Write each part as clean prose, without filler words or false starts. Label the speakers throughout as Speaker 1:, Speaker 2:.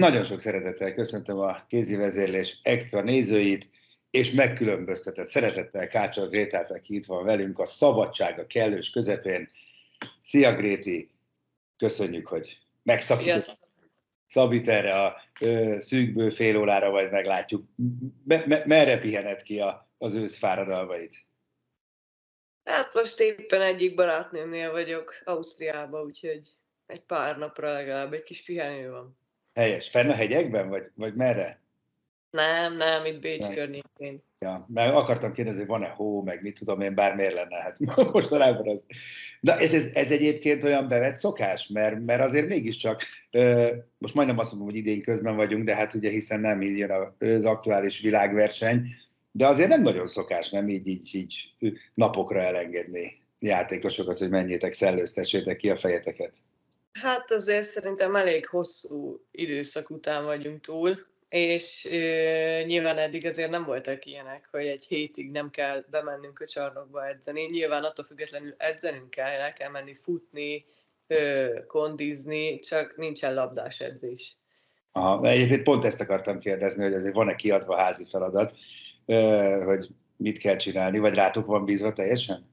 Speaker 1: Nagyon sok szeretettel köszöntöm a Kézi Vezérlés extra nézőit, és megkülönböztetett szeretettel Kácsor Grétát, aki itt van velünk a szabadság a kellős közepén. Szia Gréti! Köszönjük, hogy megszakított Szabit erre a szűkből fél órára, majd meglátjuk. Merre pihened ki az ősz fáradalmait?
Speaker 2: Hát most éppen egyik barátnőmnél vagyok, Ausztriában, úgyhogy egy pár napra legalább egy kis pihenő van.
Speaker 1: Helyes. Fenn a hegyekben, vagy merre?
Speaker 2: Nem, itt Bécs környékén.
Speaker 1: Ja, mert akartam kérdezni, hogy van-e hó, meg mit tudom én, bármiért lenne, hát mostanában az. De ez egyébként olyan bevett szokás, mert azért mégiscsak, most majdnem azt mondom, hogy idén közben vagyunk, de hát ugye hiszen nem így jön az aktuális világverseny, de azért nem nagyon szokás, nem így napokra elengedni játékosokat, hogy menjétek, szellőztessétek ki a fejeteket.
Speaker 2: Hát azért szerintem elég hosszú időszak után vagyunk túl, és nyilván eddig azért nem voltak ilyenek, hogy egy hétig nem kell bemennünk a csarnokba edzeni. Nyilván attól függetlenül edzenünk kell, el kell menni futni, kondizni, csak nincsen labdás edzés.
Speaker 1: Aha, egyébként pont ezt akartam kérdezni, hogy azért van-e kiadva házi feladat, hogy mit kell csinálni, vagy rátok van bízva teljesen?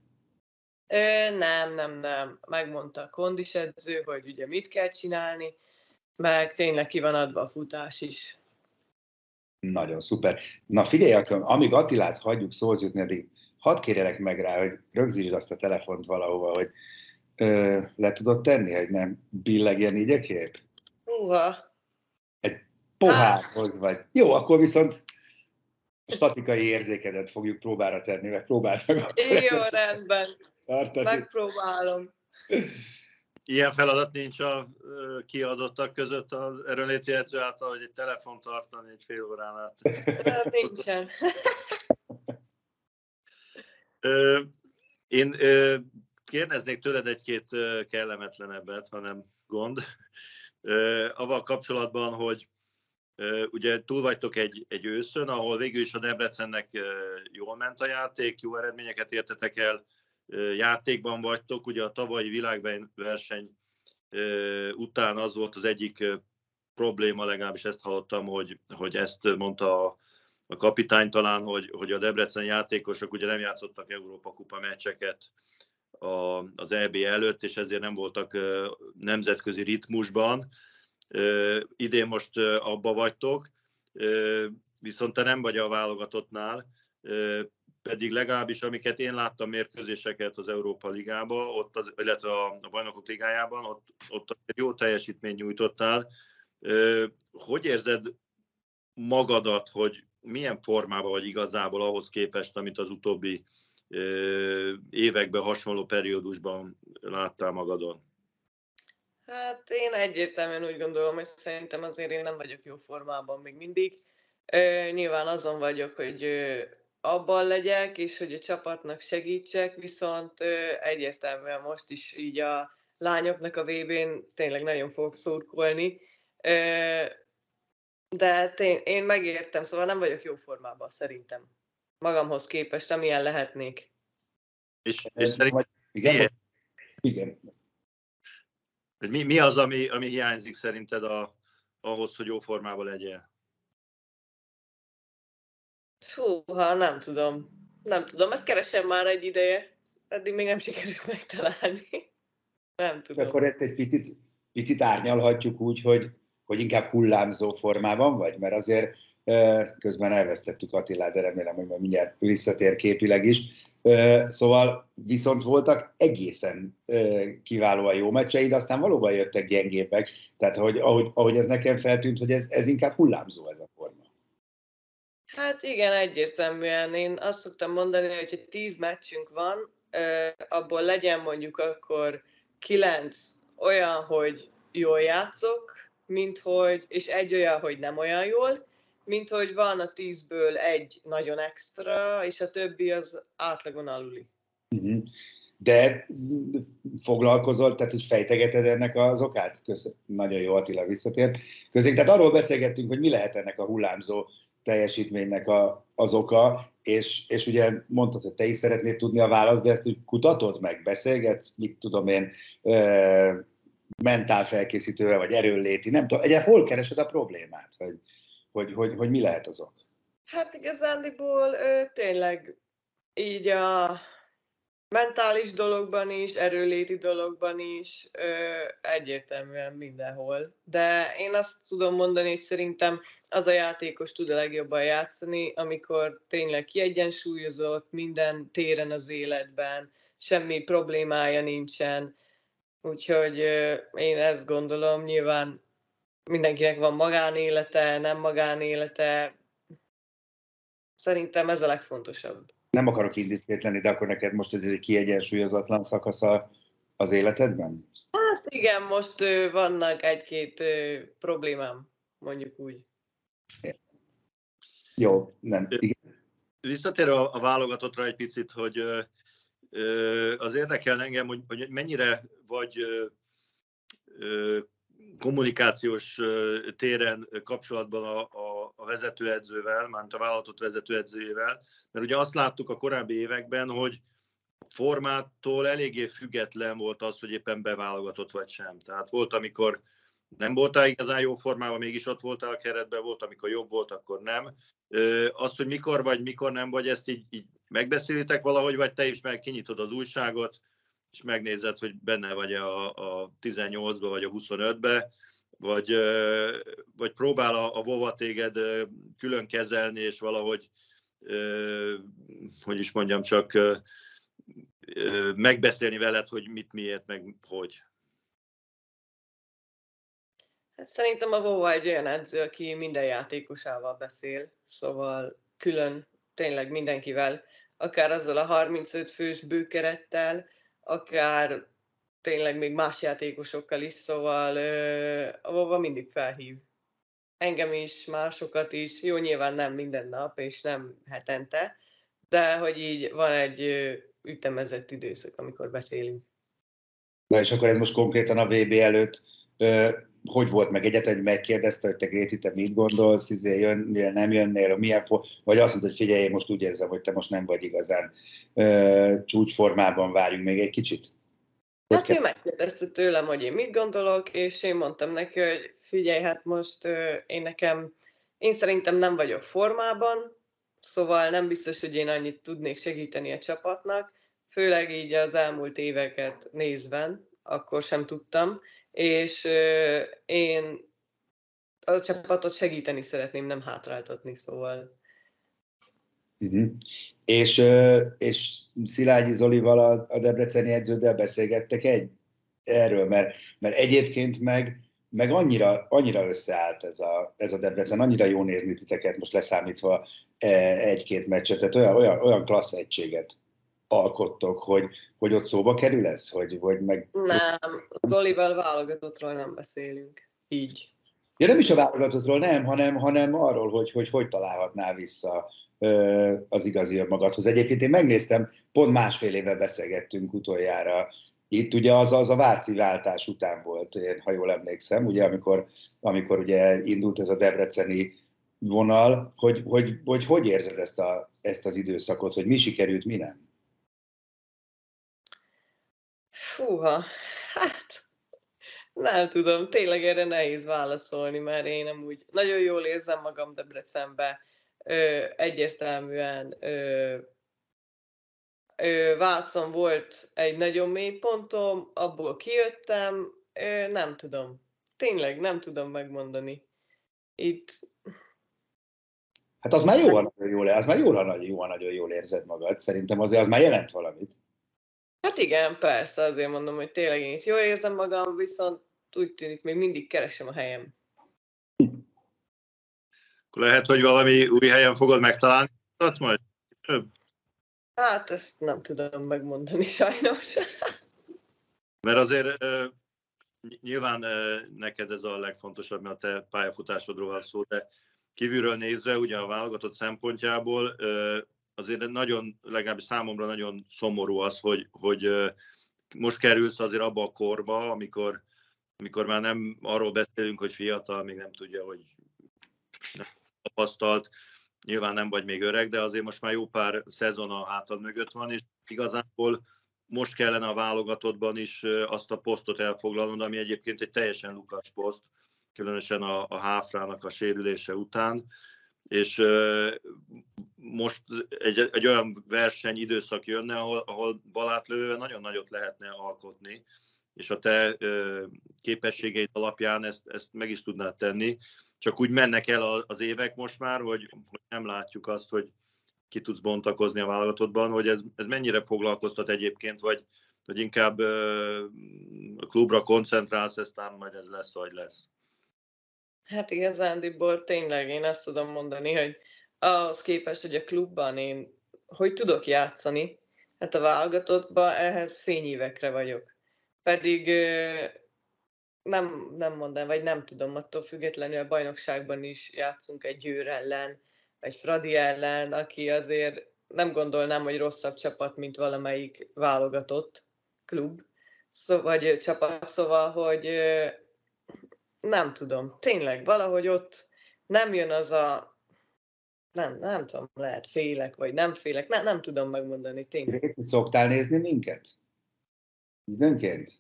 Speaker 2: Nem. Megmondta a kondisedző, hogy ugye mit kell csinálni, meg tényleg ki van adva a futás is.
Speaker 1: Nagyon szuper. Na figyelj, akkor, amíg Attilát hagyjuk szóhoz jutni, addig hadd kérjelek meg rá, hogy rögzítsd azt a telefont valahova, hogy le tudod tenni, hogy nem billegjen így a kép? Egy pohárhoz vagy. Jó, akkor viszont a statikai érzékedet fogjuk próbára tenni, meg próbáld meg akkor.
Speaker 2: Jó, rendben. Megpróbálom.
Speaker 3: Ilyen feladat nincs a kiadottak között az erőnléti edző által, hogy egy telefont tartani egy fél órán át.
Speaker 2: Nincsen.
Speaker 3: Én kérdeznék tőled egy-két kellemetlenebbet, ha nem gond. Avval kapcsolatban, hogy ugye túl vagytok egy őszön, ahol végül is a Debrecennek jól ment a játék, jó eredményeket értetek el, játékban vagytok. Ugye a tavalyi világverseny után az volt az egyik probléma, legalábbis ezt hallottam, hogy ezt mondta a kapitány talán, hogy a debreceni játékosok ugye nem játszottak Európa-kupa meccseket az EB előtt, és ezért nem voltak nemzetközi ritmusban. Idén most abba vagytok, viszont te nem vagy a válogatottnál, pedig legalábbis amiket én láttam mérkőzéseket az Európa Ligában, illetve a Bajnokok Ligájában, ott jó teljesítményt nyújtottál. Hogy érzed magadat, hogy milyen formában vagy igazából ahhoz képest, amit az utóbbi években hasonló periódusban láttál magadon?
Speaker 2: Hát én egyértelműen úgy gondolom, hogy szerintem azért én nem vagyok jó formában még mindig. Nyilván azon vagyok, hogy abban legyek, és hogy a csapatnak segítsek, viszont egyértelműen most is így a lányoknak a VB-n tényleg nagyon fogok szurkolni. De én megértem, szóval nem vagyok jó formában szerintem. Magamhoz képest, amilyen lehetnék.
Speaker 3: És szerintem
Speaker 1: igen.
Speaker 3: Mi az, ami hiányzik szerinted ahhoz, hogy jó formában legyél?
Speaker 2: Nem tudom. Ezt keresem már egy ideje. Eddig még nem sikerült megtalálni. Nem tudom.
Speaker 1: Akkor ezt egy picit árnyalhatjuk úgy, hogy inkább hullámzó formában vagy, mert azért közben elvesztettük Attilát, de remélem, hogy majd mindjárt visszatér képileg is. Szóval viszont voltak egészen kiválóan jó meccseid, aztán valóban jöttek gyengébbek. Tehát ahogy ez nekem feltűnt, hogy ez inkább hullámzó ez a forma.
Speaker 2: Hát igen, egyértelműen. Én azt szoktam mondani, hogy ha 10 meccsünk van, abból legyen mondjuk akkor 9 olyan, hogy jól játszok, és egy olyan, hogy nem olyan jól, mint hogy van a 10-ből egy nagyon extra, és a többi az átlagon aluli.
Speaker 1: De foglalkozol, tehát hogy fejtegeted ennek az okát? Nagyon jó, Attila visszatért. Tehát arról beszélgettünk, hogy mi lehet ennek a hullámzó teljesítménynek az oka, és ugye mondtad, hogy te is szeretnéd tudni a választ, de ezt úgy kutatod meg, beszélgetsz, mit tudom én, mentál felkészítővel, vagy erőnléti, nem tudom, egyáltalán hol keresed a problémát, hogy mi lehet az ok?
Speaker 2: Hát igazándiból tényleg így a mentális dologban is, erőnléti dologban is, egyértelműen mindenhol. De én azt tudom mondani, hogy szerintem az a játékos tud a legjobban játszani, amikor tényleg kiegyensúlyozott minden téren az életben, semmi problémája nincsen. Úgyhogy én ezt gondolom, nyilván mindenkinek van magánélete, nem magánélete. Szerintem ez a legfontosabb.
Speaker 1: Nem akarok indiszkrét lenni, de akkor neked most ez egy kiegyensúlyozatlan szakasz az életedben?
Speaker 2: Hát igen, most vannak egy-két problémám, mondjuk úgy.
Speaker 1: Jó, nem. Igen.
Speaker 3: Visszatérve a válogatottra egy picit, hogy az érdekel engem, hogy mennyire vagy kommunikációs téren kapcsolatban a vezetőedzővel, mármint a vállalatot vezetőedzőjével, mert ugye azt láttuk a korábbi években, hogy formától eléggé független volt az, hogy éppen beválogatott vagy sem. Tehát volt, amikor nem voltál igazán jó formában, mégis ott voltál a keretben, volt, amikor jobb volt, akkor nem. Azt, hogy mikor vagy, mikor nem vagy, ezt így megbeszélitek valahogy, vagy te is meg kinyitod az újságot, és megnézed, hogy benne vagy a 18-ba, vagy a 25-be, vagy próbál a Vova téged külön kezelni, és valahogy, hogy is mondjam, csak megbeszélni veled, hogy mit, miért, meg hogy.
Speaker 2: Hát szerintem a Vova egy olyan edző, aki minden játékosával beszél, szóval külön tényleg mindenkivel, akár azzal a 35 fős bőkerettel, akár tényleg még más játékosokkal is, szóval a Vova mindig felhív. Engem is, másokat is, jó, nyilván nem minden nap, és nem hetente, de hogy így van egy ütemezett időszak, amikor beszélünk.
Speaker 1: Na és akkor ez most konkrétan a VB előtt hogy volt meg egyáltalán, hogy megkérdezte, hogy te Gréti, te mit gondolsz, jönnél, nem jönnél, milyen vagy azt mondta, hogy figyelj, én most úgy érzem, hogy te most nem vagy igazán csúcsformában, várjunk még egy kicsit?
Speaker 2: Hát ő megkérdezte tőlem, hogy én mit gondolok, és én mondtam neki, hogy figyelj, hát most én szerintem nem vagyok formában, szóval nem biztos, hogy én annyit tudnék segíteni a csapatnak, főleg így az elmúlt éveket nézven, akkor sem tudtam, és én a csapatot segíteni szeretném, nem hátráltatni, szóval.
Speaker 1: Uh-huh. És Szilágyi Zolival, a debreceni edződdel beszélgettek erről, mert egyébként meg annyira összeállt ez a Debrecen, annyira jó nézni titeket, most leszámítva egy-két meccset, tehát olyan klassz egységet alkottok, hogy ott szóba kerül ez?
Speaker 2: Nem, Zolival válogatottról nem beszélünk, így.
Speaker 1: Ja, nem is a válogatottról, nem, hanem arról, hogy találhatnál vissza az igazi önmagadhoz. Egyébként én megnéztem, pont másfél éve beszélgettünk utoljára. Itt ugye az a Váci váltás után volt, én, ha jól emlékszem, ugye, amikor ugye indult ez a debreceni vonal, hogy érzed ezt az időszakot, hogy mi sikerült, mi nem?
Speaker 2: Fúha, hát nem tudom, tényleg erre nehéz válaszolni, mert én nem úgy nagyon jól érzem magam Debrecenbe, egyértelműen Vácon volt egy nagyon mély pontom, abból kijöttem, nem tudom, tényleg nem tudom megmondani. Itt...
Speaker 1: Hát az már jó, ha nagyon jól érzed magad, szerintem azért az már jelent valamit.
Speaker 2: Hát igen, persze, azért mondom, hogy tényleg én is jól érzem magam, viszont úgy tűnik, még mindig keresem a helyem.
Speaker 3: Lehet, hogy valami új helyen fogod megtalálni majd?
Speaker 2: Hát ezt nem tudom megmondani sajnos.
Speaker 3: Mert azért nyilván neked ez a legfontosabb, mert a te pályafutásodról van szó, de kívülről nézve, ugye a válogatott szempontjából azért nagyon, legalábbis számomra nagyon szomorú az, hogy most kerülsz azért abba a korba, amikor már nem arról beszélünk, hogy fiatal, még nem tudja, hogy nem tapasztalt, nyilván nem vagy még öreg, de azért most már jó pár szezon a hátad mögött van, és igazából most kellene a válogatottban is azt a posztot elfoglalnod, ami egyébként egy teljesen lukas poszt, különösen a Háfrának a sérülése után, és most egy olyan verseny időszak jönne, ahol balátlővel nagyon nagyot lehetne alkotni, és a te képességeid alapján ezt meg is tudnád tenni. Csak úgy mennek el az évek most már, hogy nem látjuk azt, hogy ki tudsz bontakozni a válogatottban, hogy ez mennyire foglalkoztat egyébként, vagy inkább a klubra koncentrálsz, aztán majd ez lesz, vagy lesz.
Speaker 2: Hát igazándiból tényleg én azt tudom mondani, hogy ahhoz képest, hogy a klubban én hogy tudok játszani, hát a válogatottban ehhez fényévekre vagyok. Pedig nem mondom, vagy nem tudom, attól függetlenül a bajnokságban is játszunk egy Győr ellen, egy Fradi ellen, aki azért nem gondolnám, hogy rosszabb csapat, mint valamelyik válogatott klub, vagy csapat, szóval, hogy nem tudom, tényleg, valahogy ott nem jön az a, nem tudom, lehet félek, vagy nem félek, nem tudom megmondani, tényleg.
Speaker 1: Szoktál nézni minket? Időnként?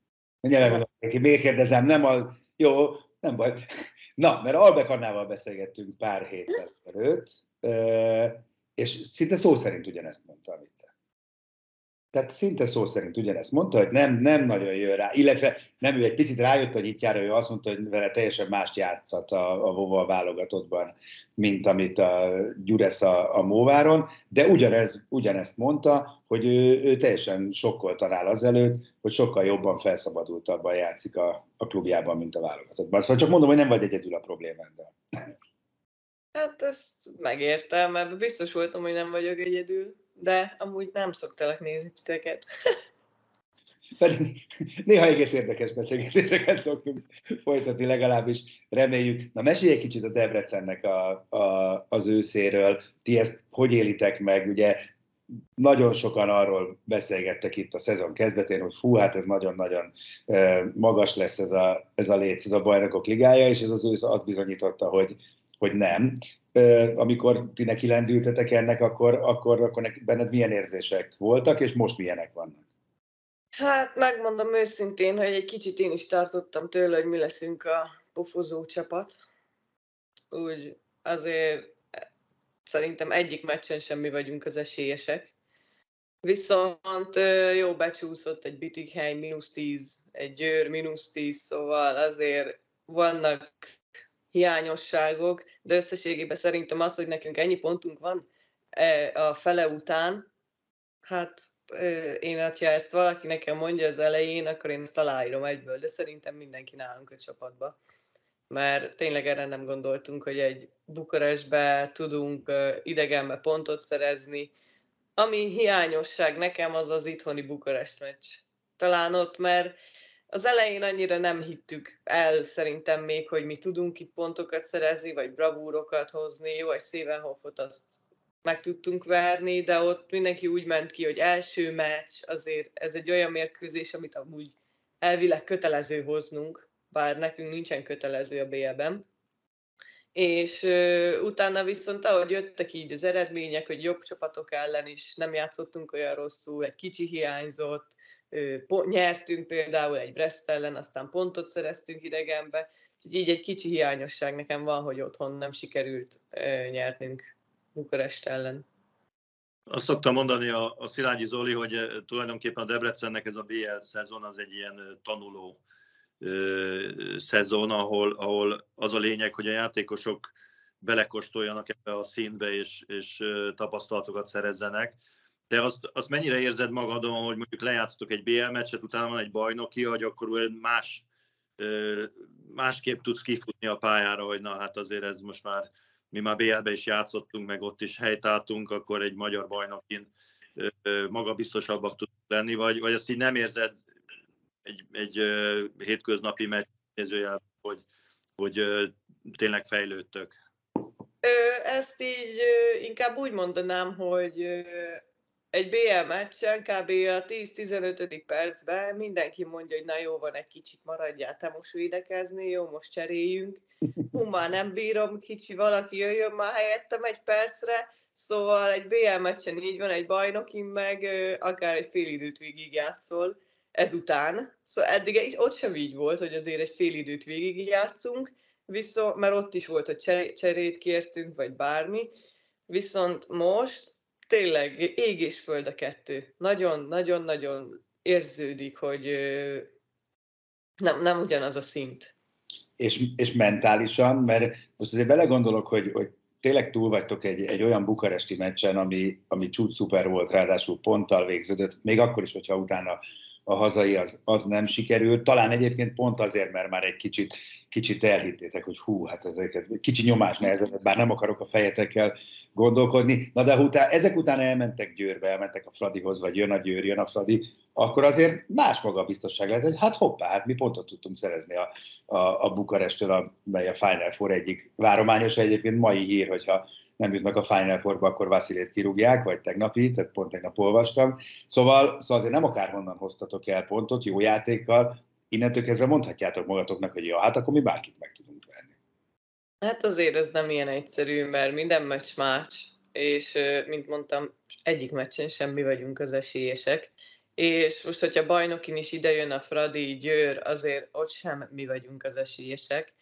Speaker 1: Miért kérdezem, jó, nem baj. Na, mert Albek Annával beszélgettünk pár héttel előtt, és szinte szó szerint ugyanezt mondta, amit te. Tehát szinte szó szerint ugyanezt mondta, hogy nem nagyon jön rá, illetve nem, ő egy picit rájött, hogy itt jár, ő azt mondta, hogy vele teljesen mást játszat a Vova válogatottban, mint amit a Gyuresz a Móváron, de ugyanezt mondta, hogy ő teljesen sokkoltan áll azelőtt, hogy sokkal jobban felszabadultabban játszik a klubjában, mint a válogatottban. Szóval csak mondom, hogy nem vagy egyedül a problémáddal.
Speaker 2: Hát ezt megértem, mert biztos voltam, hogy nem vagyok egyedül, de amúgy nem szoktalak nézni titeket.
Speaker 1: Pedig néha egész érdekes beszélgetéseket szoktunk folytatni, legalábbis reméljük. Na, mesélj egy kicsit a Debrecennek az őszéről. Ti ezt hogy élitek meg? Ugye nagyon sokan arról beszélgettek itt a szezon kezdetén, hogy fú, hát ez nagyon-nagyon magas lesz ez a léc, ez a Bajnokok Ligája, és ez az ősz azt bizonyította, hogy nem. Amikor ti neki lendültetek ennek, akkor benned milyen érzések voltak, és most milyenek vannak?
Speaker 2: Hát megmondom őszintén, hogy egy kicsit én is tartottam tőle, hogy mi leszünk a pofozó csapat. Úgy azért szerintem egyik meccsen sem mi vagyunk az esélyesek. Viszont jó becsúszott egy Bietigheim -10, egy Győr -10, szóval azért vannak hiányosságok, de összességében szerintem az, hogy nekünk ennyi pontunk van a fele után, hát én, ha ezt valaki nekem mondja az elején, akkor én ezt aláírom egyből, de szerintem mindenki nálunk a csapatba. Mert tényleg erre nem gondoltunk, hogy egy Bukarestbe tudunk idegenbe pontot szerezni. Ami hiányosság nekem, az az itthoni Bukarest meccs. Talán ott, mert az elején annyira nem hittük el szerintem még, hogy mi tudunk itt pontokat szerezni, vagy bravúrokat hozni. Jó, egy Szévenhofot azt meg tudtunk verni, de ott mindenki úgy ment ki, hogy első meccs, azért ez egy olyan mérkőzés, amit amúgy elvileg kötelező hoznunk, bár nekünk nincsen kötelező a BL-ben. És utána viszont ahogy jöttek így az eredmények, hogy jobb csapatok ellen is nem játszottunk olyan rosszul, egy kicsi hiányzott, nyertünk például egy Brest ellen, aztán pontot szereztünk idegenbe, úgyhogy így egy kicsi hiányosság nekem van, hogy otthon nem sikerült nyernünk Bukarest ellen.
Speaker 3: Azt szoktam mondani a Szilágyi Zoli, hogy tulajdonképpen a Debrecennek ez a BL szezon az egy ilyen tanuló szezon, ahol az a lényeg, hogy a játékosok belekóstoljanak ebbe a színbe, és tapasztalatokat szerezzenek. De azt mennyire érzed magadon, hogy mondjuk lejátsztok egy BL meccset, utána van egy bajnoki, hogy akkor másképp tudsz kifutni a pályára, hogy na hát azért ez most már, mi már BL-be is játszottunk, meg ott is helytáltunk, akkor egy magyar bajnokin magabiztosabbak tudunk lenni, vagy ezt így nem érzed egy hétköznapi meccs nézőjel, hogy tényleg fejlődtök?
Speaker 2: Ezt így inkább úgy mondanám, hogy egy BL meccsen kb. A 10-15. percben mindenki mondja, hogy na jó, van, egy kicsit maradjál, te most védekezni, jó, most cseréljünk. Már nem bírom, kicsi valaki jöjjön már helyettem egy percre, Szóval egy BL meccsen így van, egy bajnokin meg akár egy fél időt végig játszol ezután. Szóval eddig ott sem így volt, hogy azért egy fél időt végig játszunk, viszont, mert ott is volt, hogy cserét kértünk, vagy bármi. Viszont most tényleg ég és föld a kettő. Nagyon-nagyon érződik, hogy nem ugyanaz a szint.
Speaker 1: És mentálisan, mert most azért belegondolok, hogy tényleg túl vagytok egy olyan bukaresti meccsen, ami csúcs szuper volt, ráadásul ponttal végződött, még akkor is, hogyha utána a hazai az nem sikerült. Talán egyébként pont azért, mert már egy kicsit elhittétek, hogy hú, hát ezeket kicsi nyomás nehezett, bár nem akarok a fejetekkel gondolkodni. Na de ezek után elmentek Győrbe, elmentek a Fradihoz, vagy jön a Győr, jön a Fradi, akkor azért más magabiztosság lehet, hogy hát hoppá, hát mi pontot tudtunk szerezni a Bukarestől, amely a Final Four egyik várományos. Egyébként mai hír, hogyha nem jutnak a Final Fourba, akkor Vasilét kirúgják, vagy tegnapi, tehát pont tegnap olvastam. Szóval azért nem akárhonnan hoztatok el pontot, jó játékkal, innentől kezdve mondhatjátok magatoknak, hogy jó, hát akkor mi bárkit meg tudunk venni.
Speaker 2: Hát azért ez nem ilyen egyszerű, mert minden meccs más, és mint mondtam, egyik meccsen sem mi vagyunk az esélyesek. És most, hogyha bajnokin is idejön a Fradi, Győr, azért ott sem mi vagyunk az esélyesek.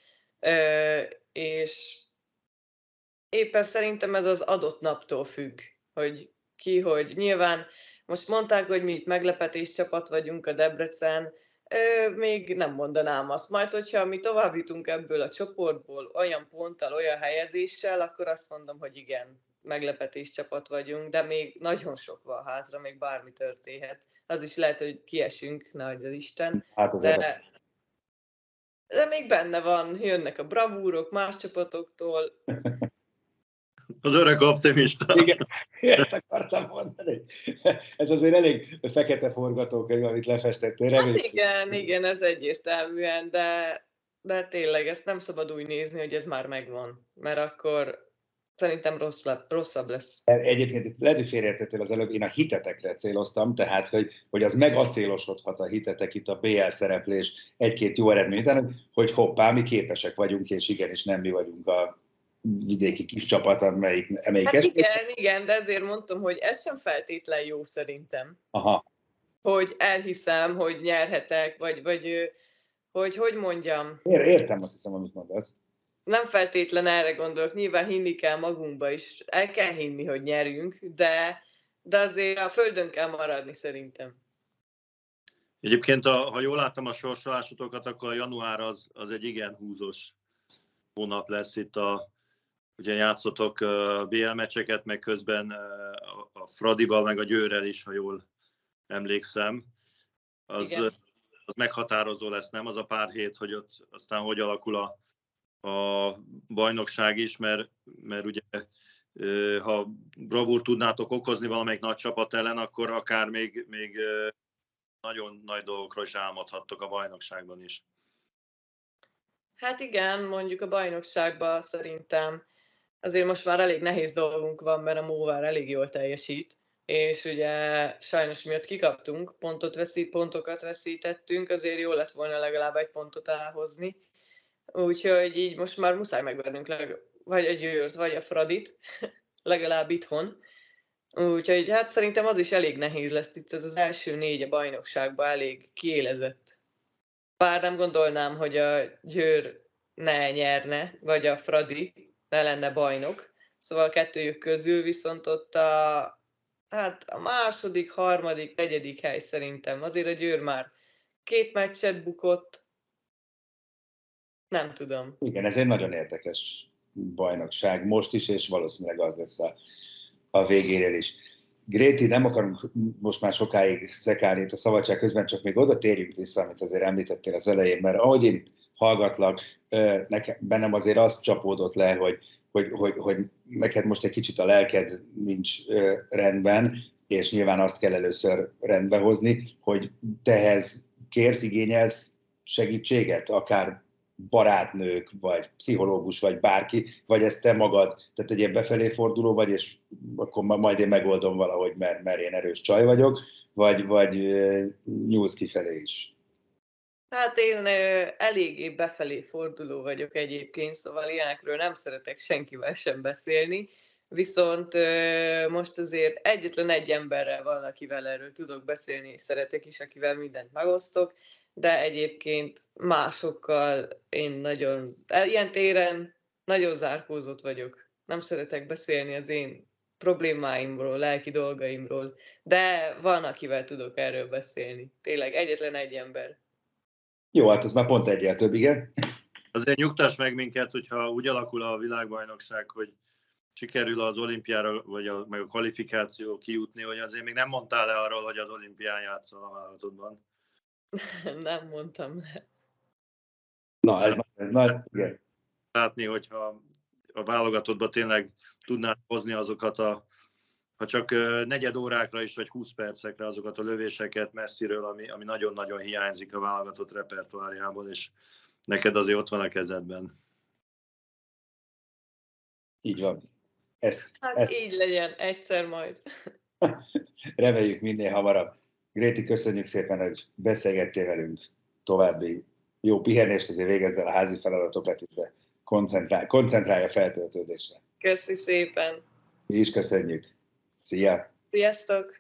Speaker 2: És éppen szerintem ez az adott naptól függ, hogy nyilván most mondták, hogy mi itt meglepetés csapat vagyunk a Debrecen, még nem mondanám azt. Majd, hogyha mi tovább jutunk ebből a csoportból olyan ponttal, olyan helyezéssel, akkor azt mondom, hogy igen, meglepetés csapat vagyunk, de még nagyon sok van hátra, még bármi történhet. Az is lehet, hogy kiesünk, nagy az Isten,
Speaker 1: Hát
Speaker 2: de még benne van, jönnek a bravúrok más csapatoktól.
Speaker 3: Az öreg optimista.
Speaker 1: Igen, ezt akartam mondani. Ez azért elég fekete forgatókönyv, amit lefestettél.
Speaker 2: Hát igen, ez egyértelműen, de tényleg ezt nem szabad úgy nézni, hogy ez már megvan, mert akkor szerintem rosszabb lesz.
Speaker 1: Egyébként lehet, hogy félreértettél az előbb, én a hitetekre céloztam, tehát hogy az megacélosodhat a hitetek itt a BL szereplés egy-két jó eredmény után, hogy hoppá, mi képesek vagyunk, és igenis nem mi vagyunk a vidéki kis csapat, amelyik
Speaker 2: hát igen, de ezért mondtam, hogy ez sem feltétlen jó szerintem.
Speaker 1: Aha.
Speaker 2: Hogy elhiszem, hogy nyerhetek, vagy hogy mondjam.
Speaker 1: Értem, azt hiszem, amit mondasz.
Speaker 2: Nem feltétlen erre gondolok, nyilván hinni kell magunkba is, el kell hinni, hogy nyerünk, de azért a földön kell maradni szerintem.
Speaker 3: Egyébként, ha jól láttam a sorsolásotokat, akkor a január az egy igen húzós hónap lesz itt ugye játszotok BL meccseket, meg közben a Fradival, meg a Győrrel is, ha jól emlékszem. Az meghatározó lesz, nem? Az a pár hét, hogy ott aztán hogy alakul a bajnokság is, mert ugye ha bravúr tudnátok okozni valamelyik nagy csapat ellen, akkor akár még nagyon nagy dolgokról is álmodhattok a bajnokságban is.
Speaker 2: Hát igen, mondjuk a bajnokságban szerintem azért most már elég nehéz dolgunk van, mert a Móvár elég jól teljesít, és ugye sajnos miatt kikaptunk, pontokat veszítettünk, azért jó lett volna legalább egy pontot elhozni. Úgyhogy így most már muszáj megvernünk vagy a Győrt, vagy a Fradit, legalább itthon. Úgyhogy hát szerintem az is elég nehéz lesz itt, ez az első 4 a bajnokságban elég kiélezett. Bár nem gondolnám, hogy a Győr ne nyerne, vagy a Fradi ne lenne bajnok. Szóval a kettőjük közül viszont ott a második, harmadik, negyedik hely szerintem. Azért a Győr már 2 meccset bukott. Nem tudom.
Speaker 1: Igen, ez egy nagyon érdekes bajnokság most is, és valószínűleg az lesz a végénél is. Gréti, nem akarunk most már sokáig szekálni itt a szabadság közben, csak még oda térjünk vissza, amit azért említettél az elején, mert ahogy én itt hallgatlak, bennem azért az csapódott le, hogy neked most egy kicsit a lelked nincs rendben, és nyilván azt kell először rendbe hozni, hogy tehez kérsz, igényelsz segítséget, akár barátnők, vagy pszichológus, vagy bárki, vagy ezt te magad, tehát egy ilyen befelé forduló vagy, és akkor majd én megoldom valahogy, mert én erős csaj vagyok, vagy nyúlsz kifelé is?
Speaker 2: Hát én eléggé befelé forduló vagyok egyébként, szóval ilyenekről nem szeretek senkivel sem beszélni, viszont most azért egyetlen egy emberrel van, akivel erről tudok beszélni, és szeretek is, akivel mindent megosztok, de egyébként másokkal én ilyen téren nagyon zárkózott vagyok. Nem szeretek beszélni az én problémáimról, lelki dolgaimról, de van, akivel tudok erről beszélni. Tényleg egyetlen egy ember.
Speaker 1: Jó, hát az már pont egyel több, igen.
Speaker 3: Azért nyugtass meg minket, hogyha úgy alakul a világbajnokság, hogy sikerül az olimpiára, vagy meg a kvalifikáció kijutni, hogy azért még nem mondtál le arról, hogy az olimpián játszol a válogatodban.
Speaker 2: Nem mondtam le.
Speaker 1: Na, ez nagy, igen.
Speaker 3: Látni, hogyha a válogatottban tényleg tudnád hozni azokat ha csak negyed órákra is, vagy 20 percekre azokat a lövéseket messziről, ami nagyon-nagyon hiányzik a válogatott repertoárjából, és neked azért ott van a kezedben.
Speaker 1: Így van. Ezt.
Speaker 2: Így legyen, egyszer majd.
Speaker 1: Reméljük minél hamarabb. Gréti, köszönjük szépen, hogy beszélgettél velünk. További jó pihenést, azért végezd el a házi feladatokat, de koncentrálj a feltöltődésre.
Speaker 2: Köszi szépen.
Speaker 1: Mi is köszönjük. Szia!
Speaker 2: Sziasztok!